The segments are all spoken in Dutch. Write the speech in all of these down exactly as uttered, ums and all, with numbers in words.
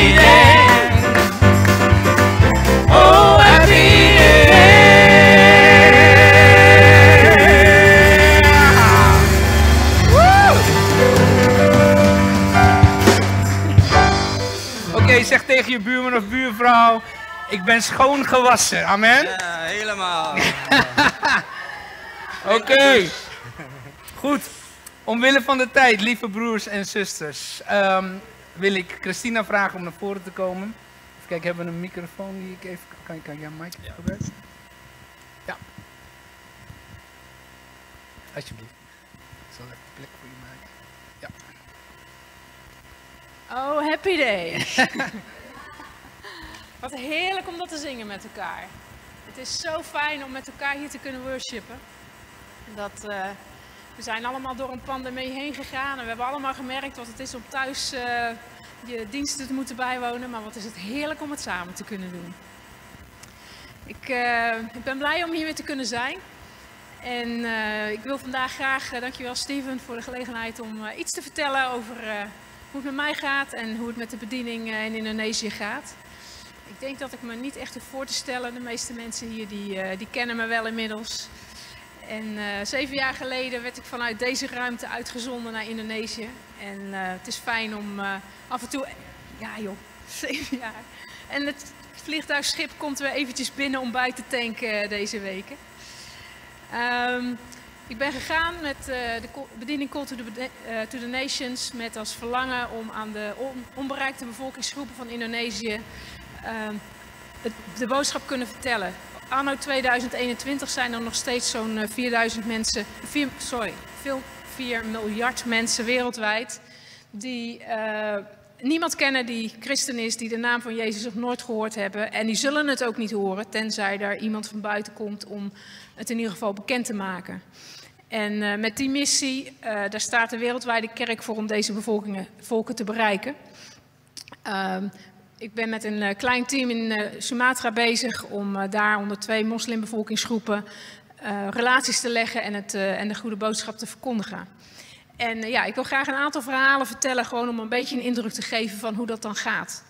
day. Oh, happy Oké, zeg tegen je buurman of buurvrouw, ik ben schoon gewassen. Amen? Ja, helemaal. Oké, okay. Goed. Omwille van de tijd, lieve broers en zusters, um, wil ik Christina vragen om naar voren te komen. Even kijken, hebben we een microfoon die ik even... Kan, kan jij een mic gebruiken? Ja. Alsjeblieft. Ik zal even plek voor je maken. Ja. Oh, happy day. Wat heerlijk om dat te zingen met elkaar. Het is zo fijn om met elkaar hier te kunnen worshipen. Dat, uh, we zijn allemaal door een pandemie heen gegaan en we hebben allemaal gemerkt wat het is om thuis uh, je diensten te moeten bijwonen. Maar wat is het heerlijk om het samen te kunnen doen. Ik, uh, ik ben blij om hier weer te kunnen zijn. En uh, ik wil vandaag graag, uh, dankjewel Steven voor de gelegenheid om uh, iets te vertellen over uh, hoe het met mij gaat en hoe het met de bediening uh, in Indonesië gaat. Ik denk dat ik me niet echt hoef voor te stellen. De meeste mensen hier die, uh, die kennen me wel inmiddels. En uh, zeven jaar geleden werd ik vanuit deze ruimte uitgezonden naar Indonesië. En uh, het is fijn om uh, af en toe... Ja joh, zeven jaar. En het vliegtuigschip komt weer eventjes binnen om bij te tanken uh, deze weken. Um, ik ben gegaan met uh, de bediening Call to the, uh, to the Nations met als verlangen om aan de on onbereikte bevolkingsgroepen van Indonesië uh, het, de boodschap kunnen vertellen. Anno tweeduizend eenentwintig zijn er nog steeds zo'n uh, vierduizend mensen, vier, sorry, veel, vier miljard mensen wereldwijd die uh, niemand kennen die christen is, die de naam van Jezus nog nooit gehoord hebben. En die zullen het ook niet horen, tenzij er iemand van buiten komt om het in ieder geval bekend te maken. En uh, met die missie, uh, daar staat de wereldwijde kerk voor om deze bevolkingen, volken te bereiken. Uh, ik ben met een uh, klein team in uh, Sumatra bezig om uh, daar onder twee moslimbevolkingsgroepen uh, relaties te leggen en, het, uh, en de goede boodschap te verkondigen. En uh, ja, ik wil graag een aantal verhalen vertellen, gewoon om een beetje een indruk te geven van hoe dat dan gaat.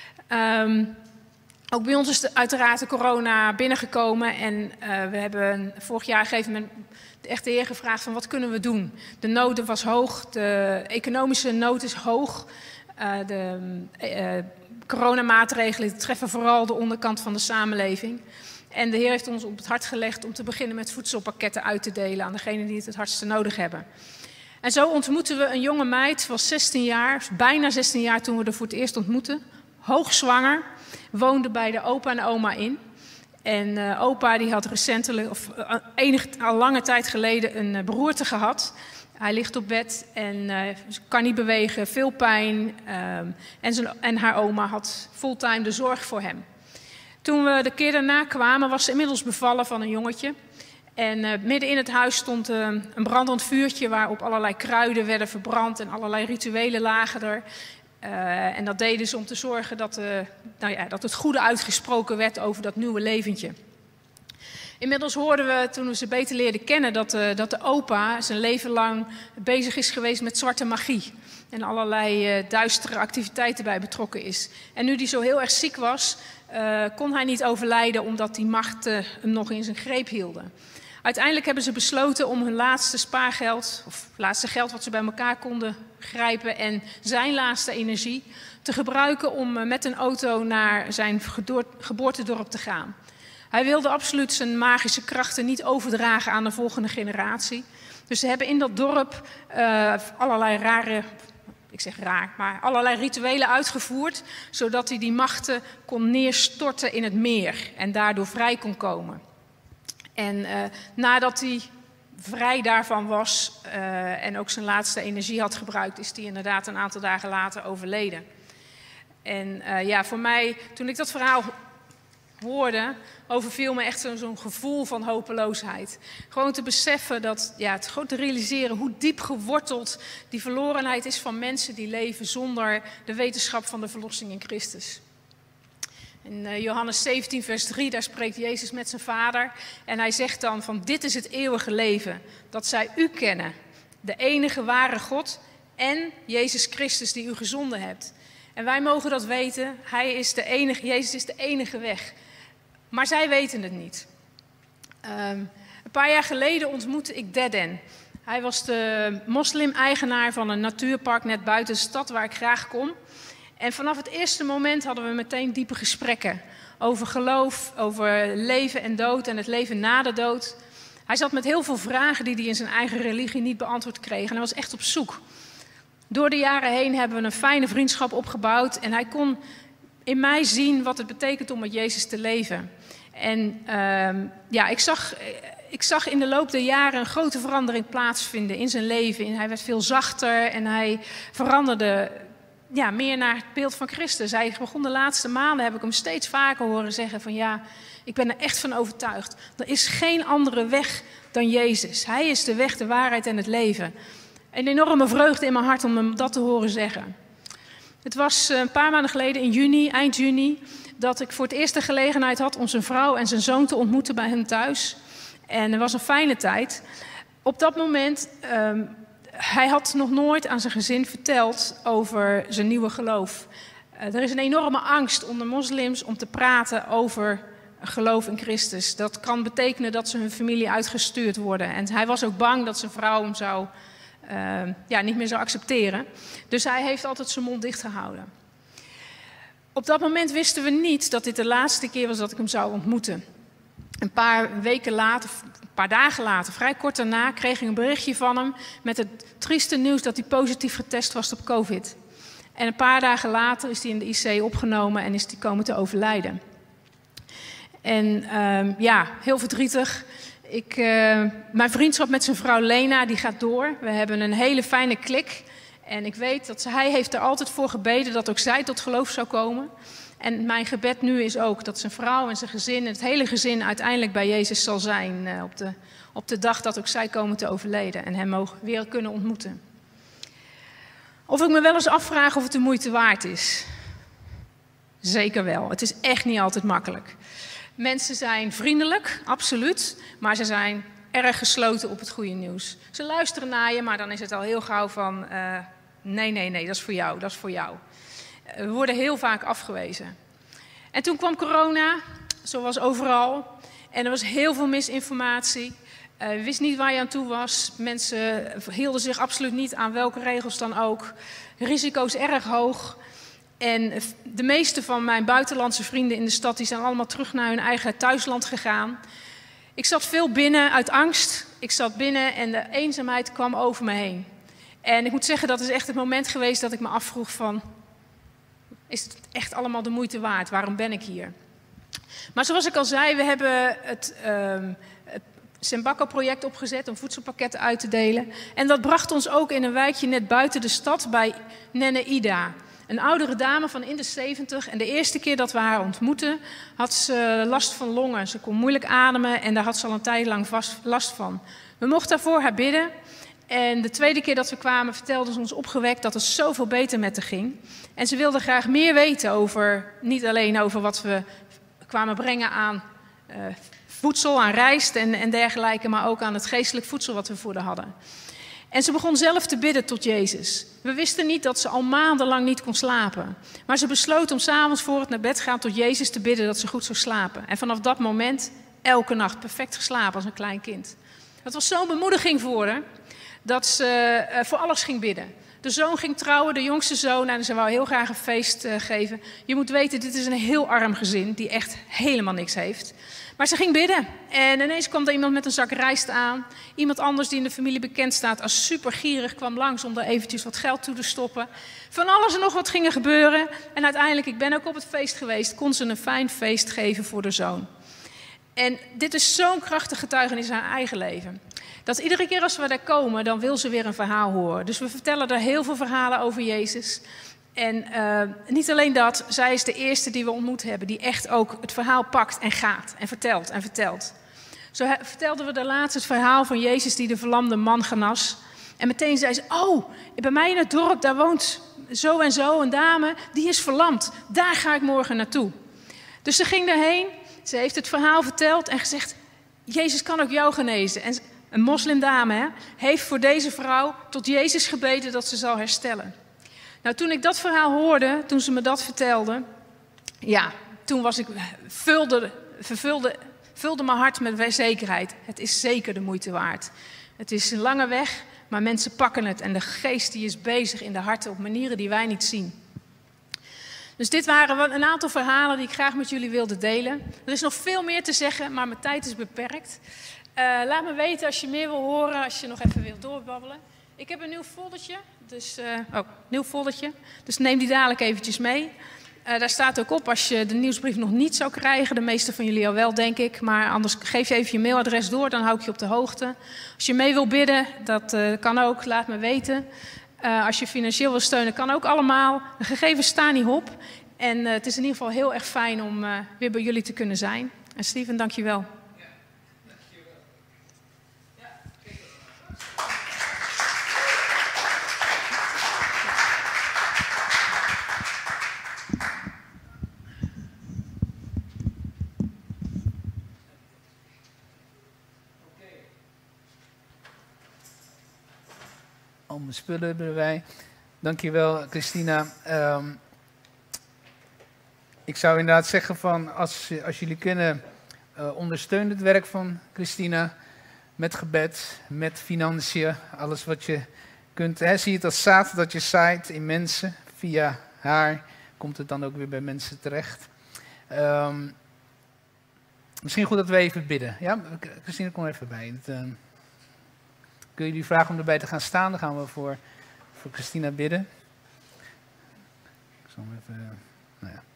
Um, ook bij ons is de, uiteraard de corona binnengekomen en uh, we hebben vorig jaar gegeven moment de echte Heer gevraagd van wat kunnen we doen. De nood was hoog, de economische nood is hoog, uh, de uh, coronamaatregelen treffen vooral de onderkant van de samenleving. En de Heer heeft ons op het hart gelegd om te beginnen met voedselpakketten uit te delen aan degenen die het het hardste nodig hebben. En zo ontmoetten we een jonge meid van zestien jaar, bijna zestien jaar toen we haar voor het eerst ontmoetten, hoogzwanger, woonde bij de opa en oma in. En uh, opa die had recentelijk, of uh, enige, al lange tijd geleden, een uh, beroerte gehad. Hij ligt op bed en uh, kan niet bewegen, veel pijn. Uh, en, zijn, en haar oma had fulltime de zorg voor hem. Toen we de keer daarna kwamen, was ze inmiddels bevallen van een jongetje. En uh, midden in het huis stond uh, een brandend vuurtje waarop allerlei kruiden werden verbrand en allerlei rituelen lagen er. Uh, en dat deden ze om te zorgen dat, uh, nou ja, dat het goede uitgesproken werd over dat nieuwe leventje. Inmiddels hoorden we, toen we ze beter leerden kennen, dat, uh, dat de opa zijn leven lang bezig is geweest met zwarte magie. En allerlei uh, duistere activiteiten bij betrokken is. En nu die zo heel erg ziek was, uh, kon hij niet overlijden omdat die machten uh, hem nog in zijn greep hielden. Uiteindelijk hebben ze besloten om hun laatste spaargeld, of laatste geld wat ze bij elkaar konden grijpen en zijn laatste energie te gebruiken om uh, met een auto naar zijn geboortedorp te gaan. Hij wilde absoluut zijn magische krachten niet overdragen aan de volgende generatie. Dus ze hebben in dat dorp uh, allerlei rare, ik zeg raar, maar allerlei rituelen uitgevoerd, zodat hij die machten kon neerstorten in het meer en daardoor vrij kon komen. En uh, nadat hij vrij daarvan was uh, en ook zijn laatste energie had gebruikt, is hij inderdaad een aantal dagen later overleden. En uh, ja, voor mij, toen ik dat verhaal hoorde, overviel me echt zo'n zo'n gevoel van hopeloosheid. Gewoon te beseffen dat, ja, het gewoon te realiseren hoe diep geworteld die verlorenheid is van mensen die leven zonder de wetenschap van de verlossing in Christus. In uh, Johannes zeventien vers drie, daar spreekt Jezus met zijn vader en hij zegt dan van dit is het eeuwige leven, dat zij u kennen, de enige ware God en Jezus Christus die u gezonden hebt. En wij mogen dat weten. Hij is de enige, Jezus is de enige weg. Maar zij weten het niet. Um, een paar jaar geleden ontmoette ik Deden. Hij was de moslim-eigenaar van een natuurpark net buiten de stad waar ik graag kom. En vanaf het eerste moment hadden we meteen diepe gesprekken. Over geloof, over leven en dood en het leven na de dood. Hij zat met heel veel vragen die hij in zijn eigen religie niet beantwoord kreeg. En hij was echt op zoek. Door de jaren heen hebben we een fijne vriendschap opgebouwd. En hij kon in mij zien wat het betekent om met Jezus te leven. En uh, ja, ik zag, ik zag in de loop der jaren een grote verandering plaatsvinden in zijn leven. Hij werd veel zachter en hij veranderde ja, meer naar het beeld van Christus. Hij begon de laatste maanden, heb ik hem steeds vaker horen zeggen van ja, ik ben er echt van overtuigd. Er is geen andere weg dan Jezus. Hij is de weg, de waarheid en het leven. Een enorme vreugde in mijn hart om hem dat te horen zeggen. Het was een paar maanden geleden in juni, eind juni, dat ik voor het eerst de gelegenheid had om zijn vrouw en zijn zoon te ontmoeten bij hem thuis. En het was een fijne tijd. Op dat moment, um, hij had nog nooit aan zijn gezin verteld over zijn nieuwe geloof. Uh, er is een enorme angst onder moslims om te praten over geloof in Christus. Dat kan betekenen dat ze hun familie uitgestuurd worden. En hij was ook bang dat zijn vrouw hem zou, uh, ja, niet meer zou accepteren. Dus hij heeft altijd zijn mond dicht gehouden. Op dat moment wisten we niet dat dit de laatste keer was dat ik hem zou ontmoeten. Een paar weken later, een paar dagen later, vrij kort daarna, kreeg ik een berichtje van hem met het trieste nieuws dat hij positief getest was op COVID. En een paar dagen later is hij in de I C opgenomen en is hij komen te overlijden. En um, ja, heel verdrietig. Ik, uh, mijn vriendschap met zijn vrouw Lena, die gaat door. We hebben een hele fijne klik. En ik weet dat ze, hij heeft er altijd voor gebeden dat ook zij tot geloof zou komen. En mijn gebed nu is ook dat zijn vrouw en zijn gezin, het hele gezin uiteindelijk bij Jezus zal zijn. Uh, op, de, op de dag dat ook zij komen te overleden en hem mogen weer kunnen ontmoeten. Of ik me wel eens afvraag of het de moeite waard is. Zeker wel. Het is echt niet altijd makkelijk. Mensen zijn vriendelijk, absoluut, maar ze zijn erg gesloten op het goede nieuws. Ze luisteren naar je, maar dan is het al heel gauw van uh, nee, nee, nee, dat is voor jou, dat is voor jou. Uh, we worden heel vaak afgewezen. En toen kwam corona, zoals overal, en er was heel veel misinformatie. Uh, je wist niet waar je aan toe was. Mensen hielden zich absoluut niet aan welke regels dan ook. Risico's erg hoog. En de meeste van mijn buitenlandse vrienden in de stad die zijn allemaal terug naar hun eigen thuisland gegaan. Ik zat veel binnen uit angst. Ik zat binnen en de eenzaamheid kwam over me heen. En ik moet zeggen, dat is echt het moment geweest dat ik me afvroeg van, is het echt allemaal de moeite waard? Waarom ben ik hier? Maar zoals ik al zei, we hebben het, um, het Sembakko-project opgezet om voedselpakketten uit te delen. En dat bracht ons ook in een wijkje net buiten de stad bij Nenne Ida. Een oudere dame van in de zeventig. En de eerste keer dat we haar ontmoetten, had ze last van longen. Ze kon moeilijk ademen en daar had ze al een tijd lang vast last van. We mochten daarvoor haar bidden. En de tweede keer dat we kwamen, vertelde ze ons opgewekt dat het zoveel beter met haar ging. En ze wilde graag meer weten over, niet alleen over wat we kwamen brengen aan uh, voedsel, aan rijst en, en dergelijke, maar ook aan het geestelijk voedsel wat we voor haar hadden. En ze begon zelf te bidden tot Jezus. We wisten niet dat ze al maandenlang niet kon slapen. Maar ze besloot om 's avonds voor het naar bed gaan tot Jezus te bidden dat ze goed zou slapen. En vanaf dat moment elke nacht perfect geslapen als een klein kind. Dat was zo'n bemoediging voor haar, dat ze uh, voor alles ging bidden. De zoon ging trouwen, de jongste zoon, en ze wou heel graag een feest uh, geven. Je moet weten, dit is een heel arm gezin die echt helemaal niks heeft. Maar ze ging bidden en ineens kwam er iemand met een zak rijst aan. Iemand anders die in de familie bekend staat als supergierig kwam langs om er eventjes wat geld toe te stoppen. Van alles en nog wat ging er gebeuren. En uiteindelijk, ik ben ook op het feest geweest, kon ze een fijn feest geven voor de zoon. En dit is zo'n krachtig getuigenis in haar eigen leven. Dat iedere keer als we daar komen, dan wil ze weer een verhaal horen. Dus we vertellen er heel veel verhalen over Jezus. En uh, niet alleen dat, zij is de eerste die we ontmoet hebben, die echt ook het verhaal pakt en gaat en vertelt en vertelt. Zo vertelden we de laatste het verhaal van Jezus die de verlamde man genas. En meteen zei ze, oh, bij mij in het dorp, daar woont zo en zo een dame, die is verlamd. Daar ga ik morgen naartoe. Dus ze ging daarheen, ze heeft het verhaal verteld en gezegd, Jezus kan ook jou genezen. En een moslimdame hè, heeft voor deze vrouw tot Jezus gebeden dat ze zal herstellen. Nou, toen ik dat verhaal hoorde, toen ze me dat vertelde, ja, toen was ik, vulde, vervulde, vulde mijn hart met zekerheid. Het is zeker de moeite waard. Het is een lange weg, maar mensen pakken het en de geest die is bezig in de harten op manieren die wij niet zien. Dus dit waren een aantal verhalen die ik graag met jullie wilde delen. Er is nog veel meer te zeggen, maar mijn tijd is beperkt. Uh, laat me weten als je meer wil horen, als je nog even wilt doorbabbelen. Ik heb een nieuw foldertje, dus, uh, oh, nieuw foldertje, dus neem die dadelijk eventjes mee. Uh, daar staat ook op als je de nieuwsbrief nog niet zou krijgen. De meeste van jullie al wel, denk ik. Maar anders geef je even je mailadres door, dan hou ik je op de hoogte. Als je mee wil bidden, dat uh, kan ook, laat me weten. Uh, als je financieel wil steunen, kan ook allemaal. De gegevens staan hierop. En uh, het is in ieder geval heel erg fijn om uh, weer bij jullie te kunnen zijn. En Steven, dank je wel. Al mijn spullen hebben wij. Dankjewel, Christina. Um, ik zou inderdaad zeggen van, als, als jullie kunnen, uh, ondersteun het werk van Christina met gebed, met financiën, alles wat je kunt. Hè, zie het als zaad dat je zaait in mensen. Via haar komt het dan ook weer bij mensen terecht. Um, misschien goed dat we even bidden. Ja, Christina, kom er even bij. Het, uh, Kun je jullie vragen om erbij te gaan staan? Dan gaan we voor, voor Christina bidden. Ik zal hem even... Nou ja.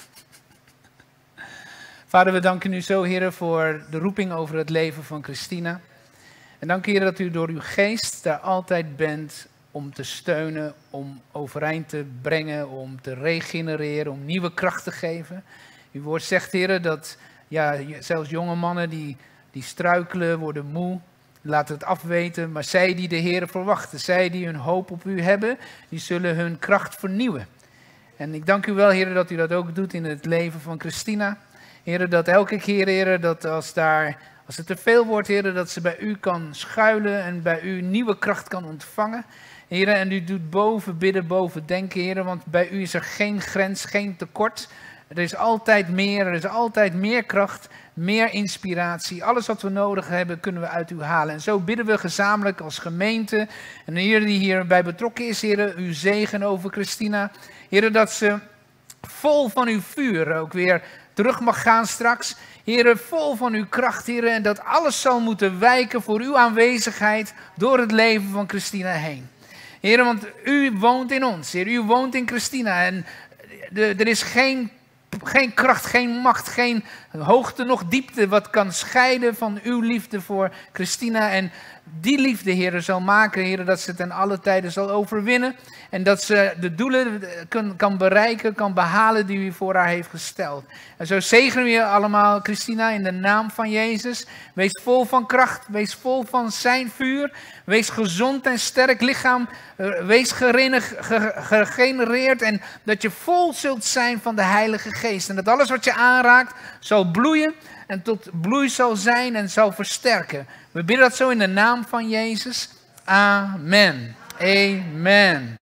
Vader, we danken u zo, Heer, voor de roeping over het leven van Christina. En dank Heer dat u door uw geest daar altijd bent om te steunen, om overeind te brengen, om te regenereren, om nieuwe kracht te geven. Uw woord zegt, Heer, dat ja, zelfs jonge mannen die, die struikelen, worden moe. Laat het afweten, maar zij die de Heer verwachten, zij die hun hoop op u hebben, die zullen hun kracht vernieuwen. En ik dank u wel, Heer, dat u dat ook doet in het leven van Christina. Heer, dat elke keer, Heer, dat als, daar, als het te veel wordt, Heer, dat ze bij u kan schuilen en bij u nieuwe kracht kan ontvangen. Heer, en u doet boven bidden, boven denken, Heer, want bij u is er geen grens, geen tekort. Er is altijd meer, er is altijd meer kracht, meer inspiratie. Alles wat we nodig hebben, kunnen we uit u halen. En zo bidden we gezamenlijk als gemeente. En de Heer die hierbij betrokken is, Heer, uw zegen over Christina. Heer, dat ze vol van uw vuur ook weer terug mag gaan straks. Heer, vol van uw kracht, Heer. En dat alles zal moeten wijken voor uw aanwezigheid door het leven van Christina heen. Heer, want u woont in ons, Heer. U woont in Christina. En de, er is geen... Geen kracht, geen macht, geen hoogte, nog diepte wat kan scheiden van uw liefde voor Christina. En die liefde, Heer, zal maken, Heer, dat ze ten alle tijden zal overwinnen. En dat ze de doelen kan, kan bereiken, kan behalen die u voor haar heeft gesteld. En zo zegenen we je allemaal, Christina, in de naam van Jezus. Wees vol van kracht, wees vol van zijn vuur. Wees gezond en sterk lichaam. Wees gegenereerd en dat je vol zult zijn van de Heilige Geest. En dat alles wat je aanraakt zal bloeien en tot bloei zal zijn en zal versterken. We bidden dat zo in de naam van Jezus. Amen. Amen.